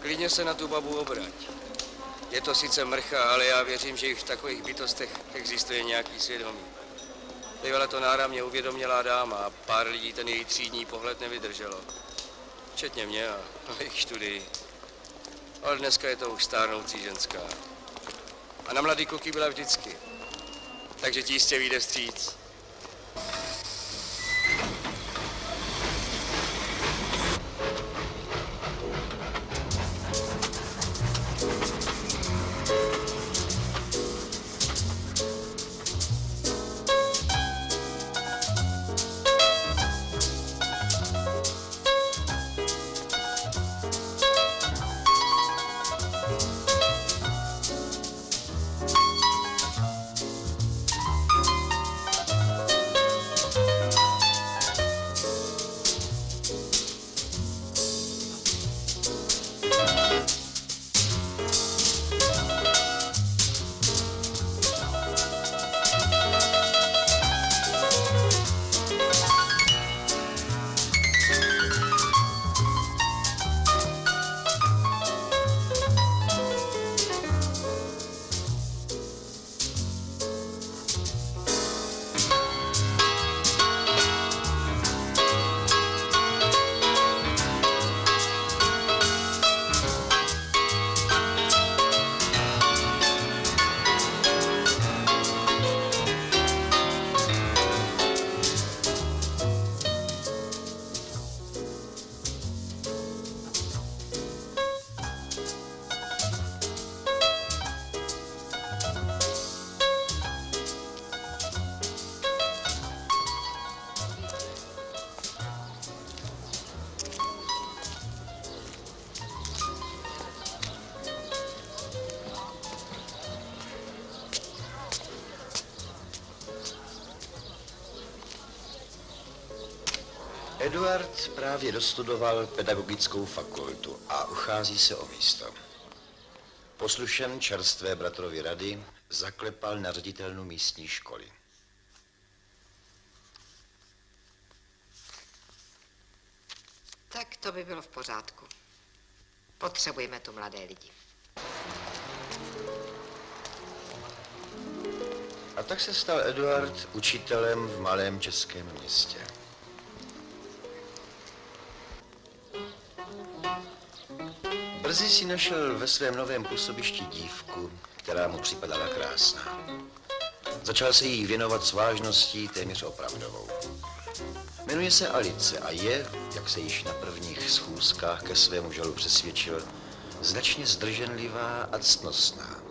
Klidně se na tu babu obrať. Je to sice mrcha, ale já věřím, že i v takových bytostech existuje nějaký svědomí. Bývala to náramně uvědomělá dáma a pár lidí ten její třídní pohled nevydrželo. Včetně mě a jejich studii. Ale dneska je to už stárnoucí ženská. A na mladý kluky byla vždycky. Takže ti jistě vyjde vstříc. Eduard právě dostudoval pedagogickou fakultu a uchází se o místo. Poslušen čerstvé bratrovi rady zaklepal na ředitelnu místní školy. Tak to by bylo v pořádku. Potřebujeme tu mladé lidi. A tak se stal Eduard učitelem v malém českém městě. Brzy si našel ve svém novém působišti dívku, která mu připadala krásná. Začal se jí věnovat s vážností téměř opravdovou. Jmenuje se Alice a je, jak se již na prvních schůzkách ke svému žalu přesvědčil, značně zdrženlivá a ctnostná.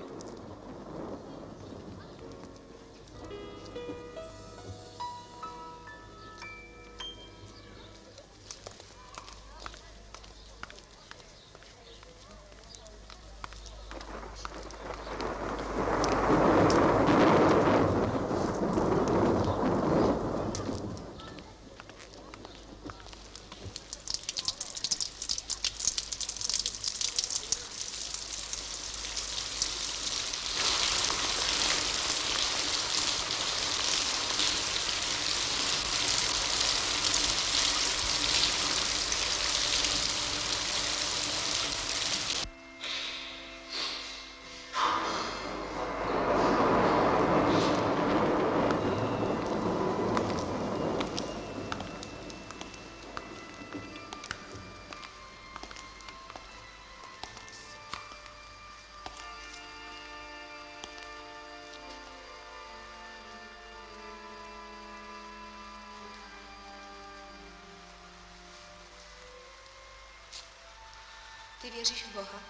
Ty věříš v Boha?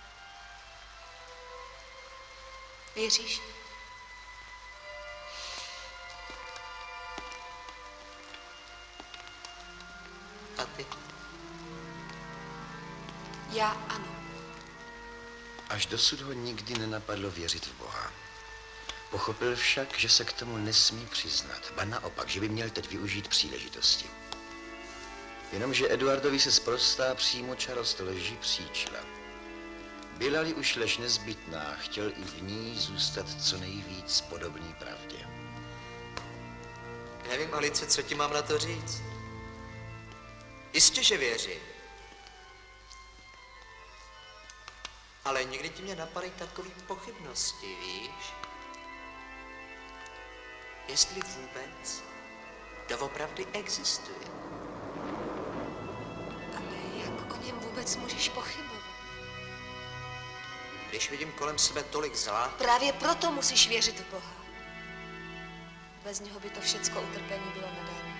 Věříš? A ty? Já ano. Až dosud ho nikdy nenapadlo věřit v Boha. Pochopil však, že se k tomu nesmí přiznat, ba naopak, že by měl teď využít příležitosti. Jenomže Eduardovi se sprostá přímočarost lži příčila. Byla-li už lež nezbytná, chtěl i v ní zůstat co nejvíc podobný pravdě. Nevím, Alice, co ti mám na to říct. Jistě, že věřím. Ale někdy ti mě napadají takové pochybnosti, víš? Jestli vůbec doopravdy existuje. Ale jak o něm vůbec můžeš pochybovat? Když vidím kolem sebe tolik zla, Právě proto musíš věřit v Boha. Bez něho by to všecko utrpení bylo nadarmo.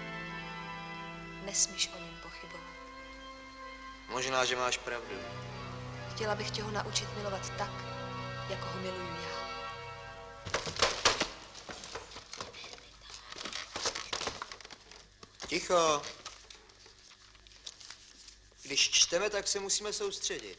Nesmíš o něm pochybovat. možná, že máš pravdu. Chtěla bych tě ho naučit milovat tak, jako ho miluju já. Ticho. Když čteme, tak se musíme soustředit.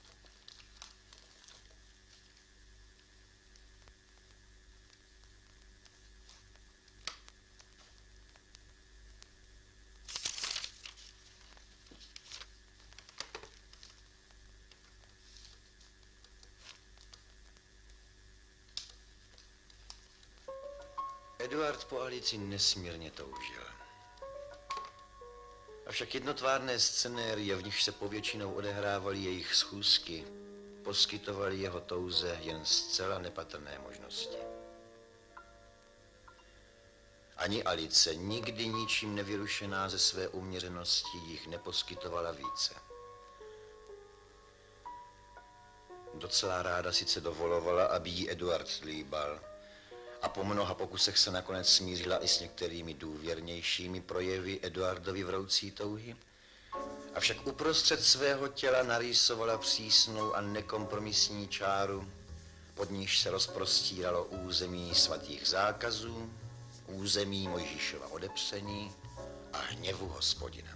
Eduard po Alici nesmírně toužil. Avšak jednotvárné scenérie, v nichž se povětšinou odehrávaly jejich schůzky, poskytovaly jeho touze jen zcela nepatrné možnosti. Ani Alice, nikdy ničím nevyrušená ze své uměřenosti, jich neposkytovala více. Docela ráda sice dovolovala, aby jí Eduard líbal, a po mnoha pokusech se nakonec smířila i s některými důvěrnějšími projevy Eduardovi vroucí touhy. Avšak uprostřed svého těla narýsovala přísnou a nekompromisní čáru, pod níž se rozprostíralo území svatých zákazů, území Mojžíšova odepření a hněvu Hospodina.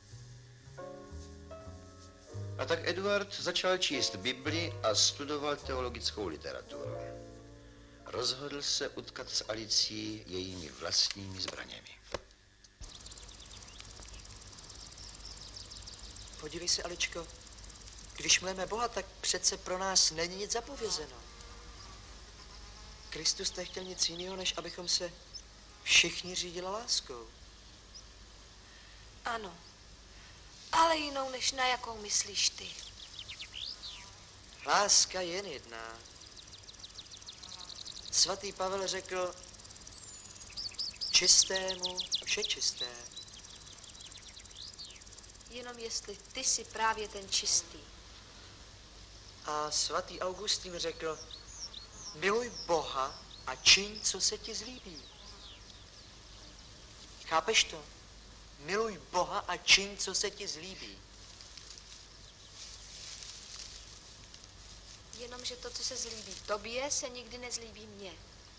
A tak Eduard začal číst Bibli a studoval teologickou literaturu. Rozhodl se utkat s Alicí jejími vlastními zbraněmi. Podívej se, Aličko, když milujeme Boha, tak přece pro nás není nic zapovězeno. Kristus nechtěl nic jiného, než abychom se všichni řídili láskou. Ano, ale jinou, než na jakou myslíš ty. Láska je jen jedná. Svatý Pavel řekl, čistému vše čisté. Jenom jestli ty jsi právě ten čistý. A svatý Augustín řekl, miluj Boha a čiň, co se ti zlíbí. Chápeš to? Miluj Boha a čiň, co se ti zlíbí. Jenomže to, co se zlíbí tobě, se nikdy nezlíbí mně.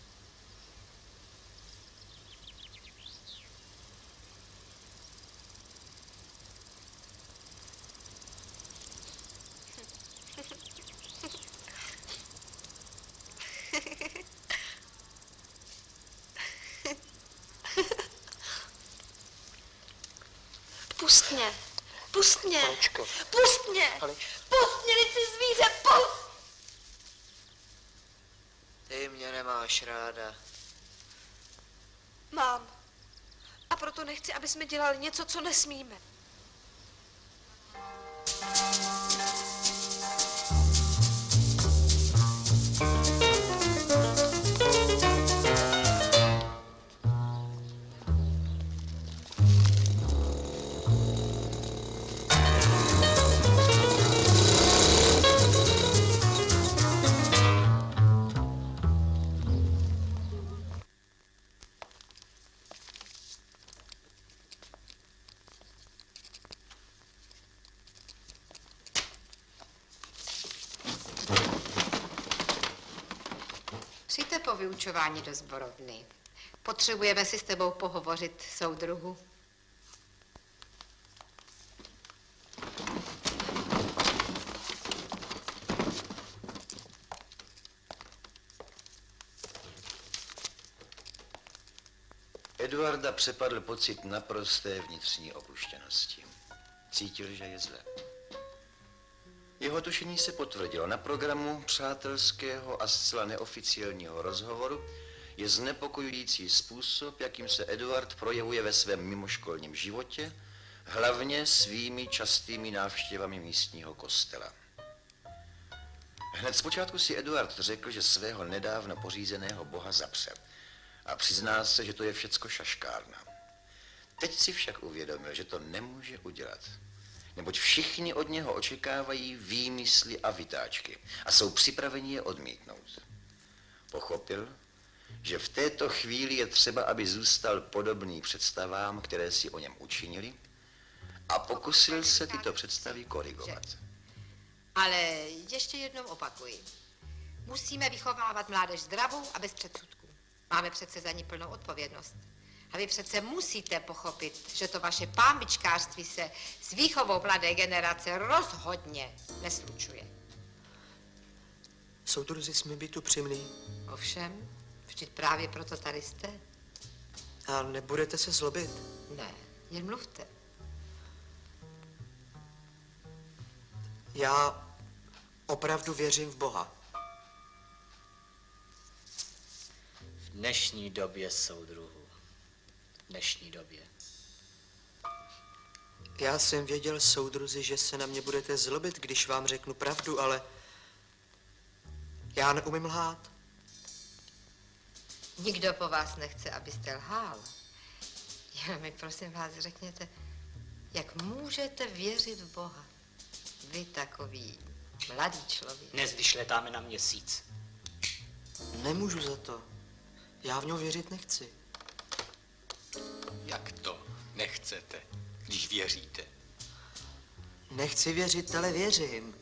Pust mě! Pust mě! Aličko. Pust mě! Pust mě, vždyť jsi zvíře, pust! Ty mě nemáš ráda. Mám. A proto nechci, aby jsme dělali něco, co nesmíme. Přijďte po vyučování do sborovny. Potřebujeme si s tebou pohovořit, soudruhu. Eduarda přepadl pocit naprosté vnitřní opuštěnosti. Cítil, že je zle. Jeho tušení se potvrdilo. Na programu přátelského a zcela neoficiálního rozhovoru je znepokojující způsob, jakým se Eduard projevuje ve svém mimoškolním životě, hlavně svými častými návštěvami místního kostela. Hned zpočátku si Eduard řekl, že svého nedávno pořízeného boha zapře. A přizná se, že to je všecko šaškárna. Teď si však uvědomil, že to nemůže udělat. Neboť všichni od něho očekávají výmysly a vytáčky a jsou připraveni je odmítnout. Pochopil, že v této chvíli je třeba, aby zůstal podobný představám, které si o něm učinili, a pokusil se tyto představy korigovat. Ale ještě jednou opakuji. Musíme vychovávat mládež zdravou a bez předsudků. Máme přece za ní plnou odpovědnost. A vy přece musíte pochopit, že to vaše pánbičkářství se s výchovou mladé generace rozhodně neslučuje. Soudruzi, jsme být upřímný. Ovšem, vždyť právě proto tady jste. A nebudete se zlobit? Ne, jen mluvte. Já opravdu věřím v Boha. V dnešní době, soudruhu. V dnešní době. Já jsem věděl, soudruzi, že se na mě budete zlobit, když vám řeknu pravdu, ale já neumím lhát. Nikdo po vás nechce, abyste lhal. Jenom mi prosím vás řekněte, jak můžete věřit v Boha? Vy takový mladý člověk. Dnes, když letáme na Měsíc. Nemůžu za to. Já v něho věřit nechci. Jak to nechcete, když věříte? Nechci věřit, ale věřím.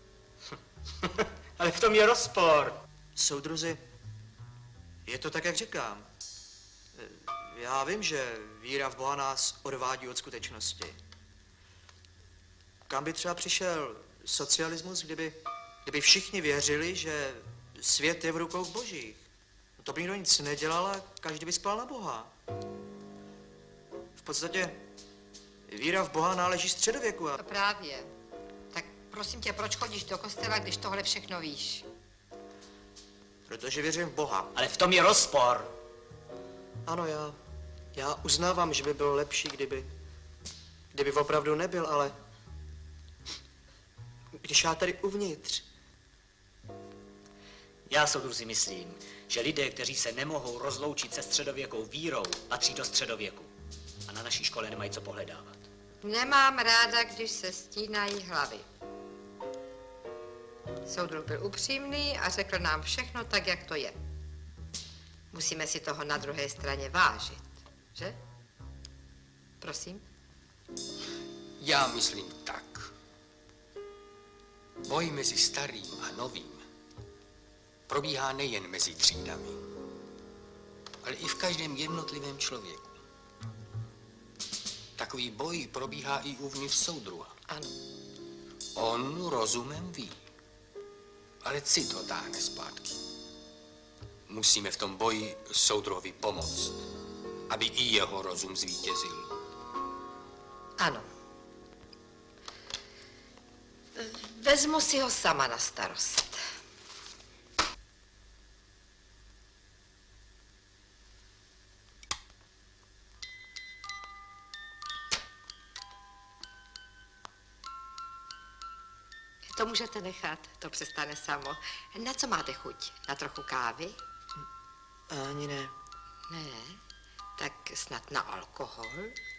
Ale v tom je rozpor. Soudruzi, je to tak, jak říkám. Já vím, že víra v Boha nás odvádí od skutečnosti. Kam by třeba přišel socialismus, kdyby všichni věřili, že svět je v rukou božích? No to by nikdo nic nedělal a každý by spal na Boha. V podstatě víra v Boha náleží středověku a... To právě. Tak prosím tě, proč chodíš do kostela, když tohle všechno víš? Protože věřím v Boha. Ale v tom je rozpor. Ano, já uznávám, že by bylo lepší, kdyby opravdu nebyl, ale když já tady uvnitř. Já, soudruzi, myslím, že lidé, kteří se nemohou rozloučit se středověkou vírou, patří do středověku. A na naší škole nemají co pohledávat. Nemám ráda, když se stínají hlavy. Soudruh byl upřímný a řekl nám všechno tak, jak to je. Musíme si toho na druhé straně vážit, že? Prosím? Já myslím tak. Boj mezi starým a novým probíhá nejen mezi třídami, ale i v každém jednotlivém člověku. Takový boj probíhá i uvnitř soudruha. Ano. On rozumem ví, ale cit ho táhne zpátky. Musíme v tom boji soudruhovi pomoct, aby i jeho rozum zvítězil. Ano. Vezmu si ho sama na starost. To můžete nechat, to přestane samo. Na co máte chuť? Na trochu kávy? Ani ne. Ne, tak snad na alkohol?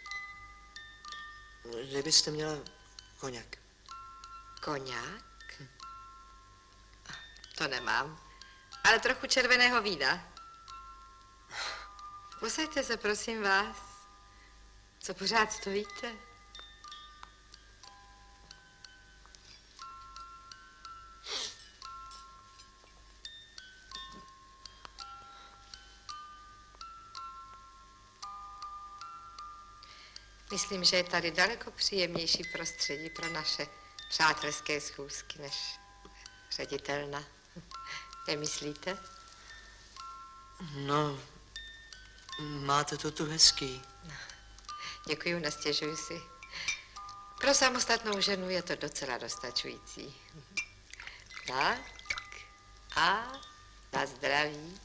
Kdybyste měla koněk. Koňák? To nemám, ale trochu červeného vína. Usaďte se, prosím vás. Co pořád stojíte? Myslím, že je tady daleko příjemnější prostředí pro naše přátelské schůzky než ředitelna. Nemyslíte? No, máte to tu hezký. Děkuji, nestěžuji si. Pro samostatnou ženu je to docela dostačující. Tak a na zdraví.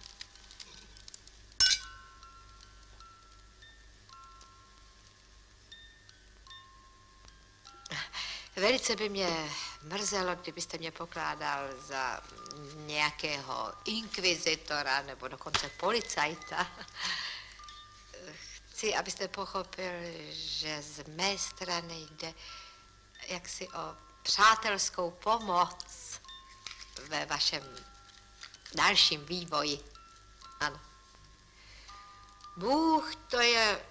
Velice by mě mrzelo, kdybyste mě pokládal za nějakého inkvizitora nebo dokonce policajta. Chci, abyste pochopil, že z mé strany jde jaksi o přátelskou pomoc ve vašem dalším vývoji. Ano. Bůh, to je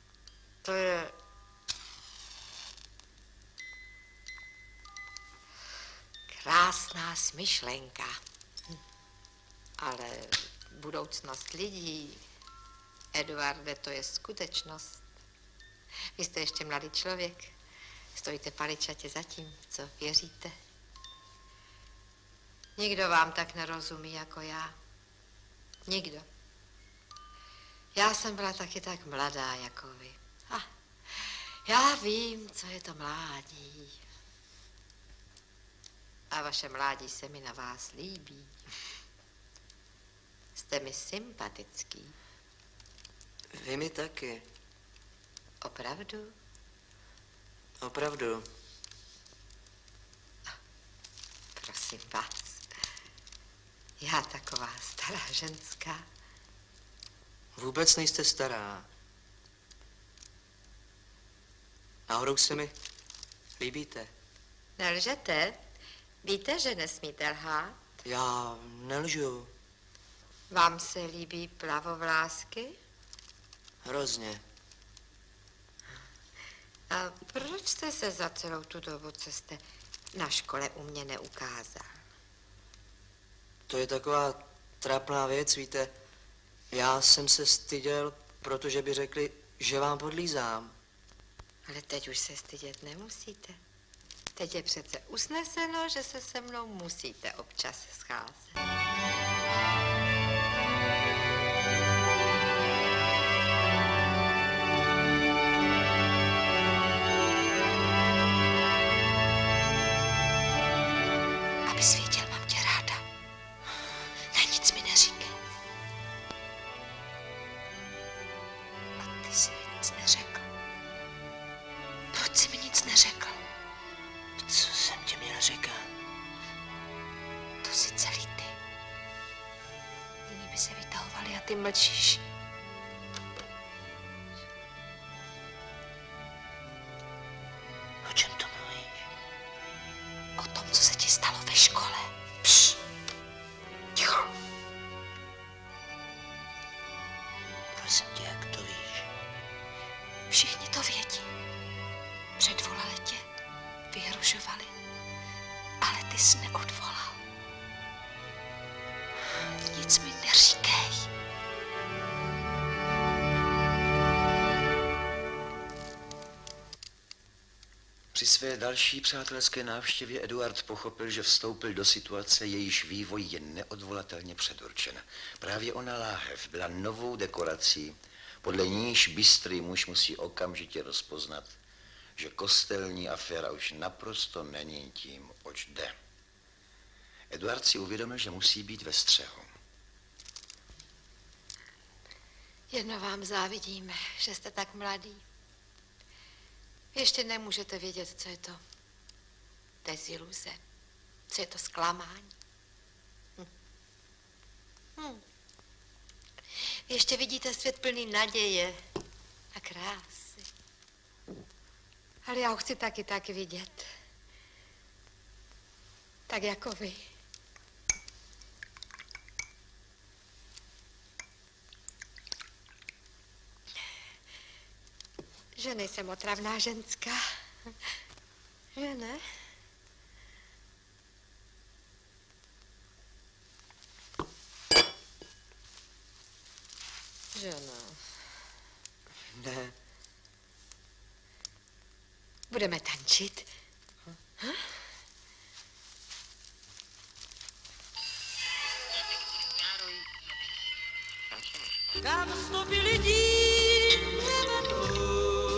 krásná smyšlenka. Ale budoucnost lidí, Eduarde, to je skutečnost. Vy jste ještě mladý člověk. Stojíte paličatě za tím, co věříte. Nikdo vám tak nerozumí jako já. Nikdo. Já jsem byla taky tak mladá jako vy. Já vím, co je to mládí. A vaše mládí se mi na vás líbí. Jste mi sympatický. Vy mi taky. Opravdu? Opravdu. Prosím vás. Já taková stará ženská. Vůbec nejste stará. Náhodou se mi líbíte. Nelžete? Víte, že nesmíte lhát? Já nelžu. Vám se líbí plavovlásky? Hrozně. A proč jste se za celou tu dobu, co jste na škole u mě neukázal? To je taková trapná věc, víte. Já jsem se styděl, protože by řekli, že vám podlízám. Ale teď už se stydět nemusíte. Teď je přece usneseno, že se se mnou musíte občas scházet. Abys věděl, mám tě ráda. Ne, nic mi neříkej. A ty jsi mi nic neřekl. Proč jsi mi nic neřekl? Co jsem ti měl říkat? To jsi celý ty. Jiní by se vytahovali a ty mlčíš. O čem to mluvíš? O tom, co se ti stalo ve škole. Pš. Ticho. Prosím tě, jak to víš? Všichni to vědí. Předvolali tě, vyhrožovali, ale ty jsi neodvolal. Nic mi neříkej. Při své další přátelské návštěvě Eduard pochopil, že vstoupil do situace, jejíž vývoj je neodvolatelně předurčen. Právě ona láhev byla novou dekorací, podle níž bystrý muž musí okamžitě rozpoznat, že kostelní aféra už naprosto není tím, oč jde. Eduard si uvědomil, že musí být ve střehu. Jedno vám závidíme, že jste tak mladý. Ještě nemůžete vědět, co je to deziluze, co je to zklamání. Ještě vidíte svět plný naděje a krásy. Ale já ho chci taky vidět. Tak jako vy. Že nejsem otravná ženská. Že ne? Že no. Ne. Budeme tančit. Kam stopy lidí nevedou,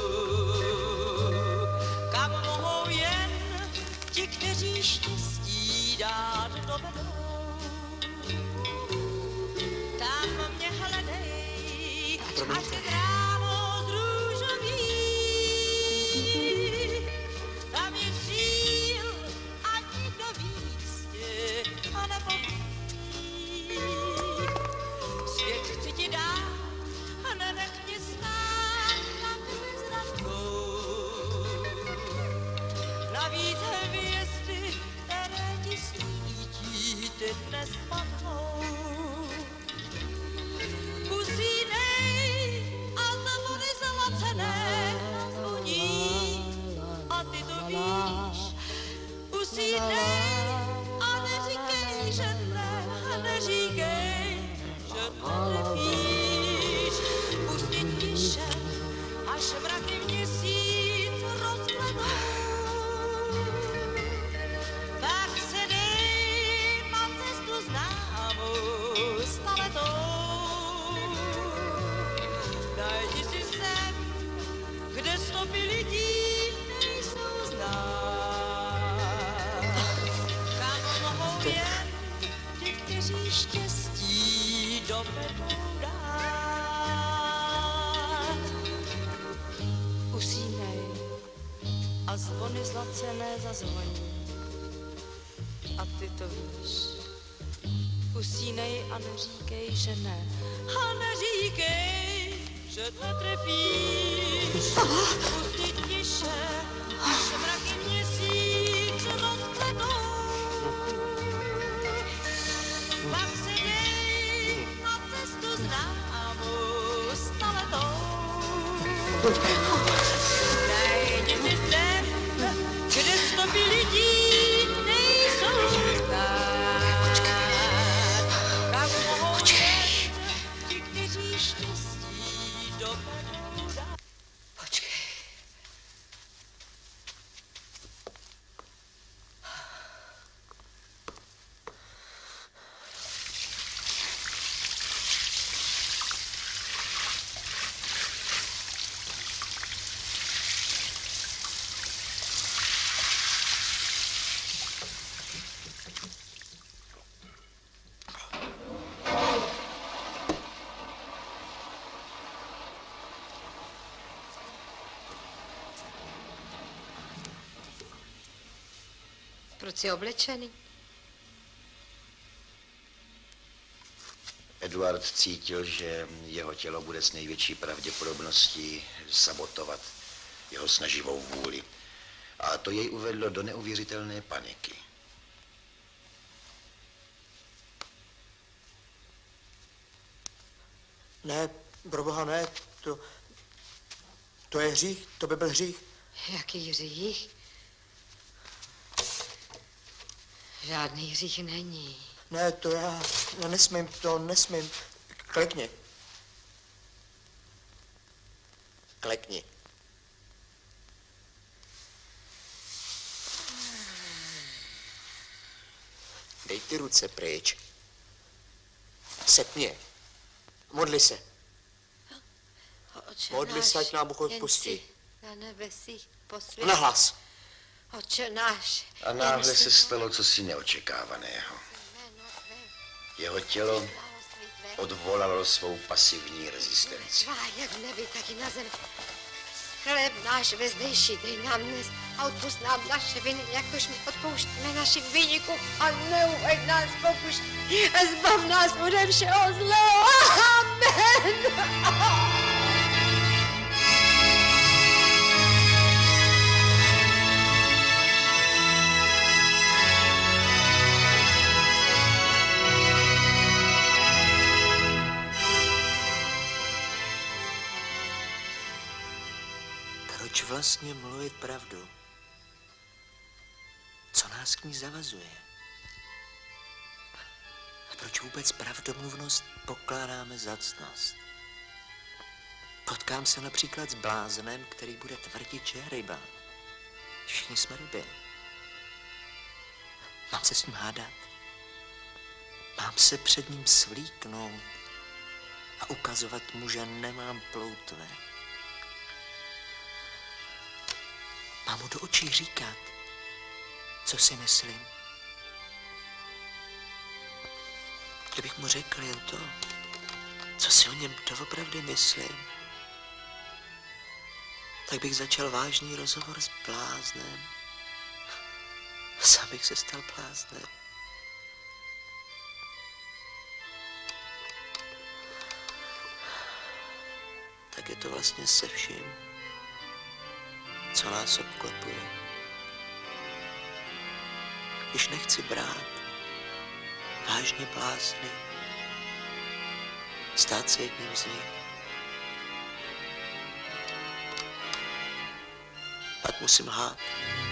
kam mohou jen ti, kteří štěstí dát dovedou. Tam mě hledej, ať se drávo zrůžoví. Tam je cíl, ať víš. Usínej a neříkej, že ne, a neříkej, že netrefíš. Pustit tiše, až mraky měsíc rozpledou. Tak se dej na cestu známou staletou. Najdi si sem, kde stopy lidí nejsou znát. Kam mohou jen ti, kteří štěstí dovedou dát. Usínej a zvony zlacené zazvoní. A ty to víš. Usínej a neříkej, že ne. A neříkej, že netrefíš. Pustit tiše, až mraky měsíc rozkvetou. Pak se dej na cestu známou staletou. Najdi si sem, kde stopy lidí nejsou znát. Kam mohou jen ti, kteří štěstí dovedou dát. Počkej. Proč jsi oblečený? Eduard cítil, že jeho tělo bude s největší pravděpodobností sabotovat jeho snaživou vůli. A to jej uvedlo do neuvěřitelné paniky. Ne, proboha ne, to je hřích, to by byl hřích. Jaký hřích? Žádný hřích není. Ne, to já nesmím, to nesmím. Klekni. Klekni. Dej ty ruce pryč. Sepni. Modli se. Modli se, ať nám Bůh odpustí. Na nebesích posvěť. Nahlas. Otče náš. A náhle se stalo cosi neočekávaného. Jeho tělo odvolalo svou pasivní rezistenci. Tvá jak v nebi, tak i na zemi. Chléb náš vezdejší, dej nám dnes a odpust nám naše viny, jakož my odpouštíme našim viníkům a neuveď nás v pokušení a zbav nás ode všeho zlého. Amen. Proč vlastně mluvit pravdu? Co nás k ní zavazuje? A proč vůbec pravdomluvnost pokládáme za ctnost? Potkám se například s bláznem, který bude tvrdit, že je ryba. Všichni jsme ryby. Mám se s ním hádat? Mám se před ním svlíknout a ukazovat mu, že nemám ploutve? Mám mu do očí říkat, co si myslím. Kdybych mu řekl jen to, co si o něm doopravdy myslím, tak bych začal vážný rozhovor s bláznem. Sám bych se stal bláznem. Tak je to vlastně se vším, co nás obklopuje. Když nechci brát vážně blázny, stát se jedním z nich. Pak musím lhát.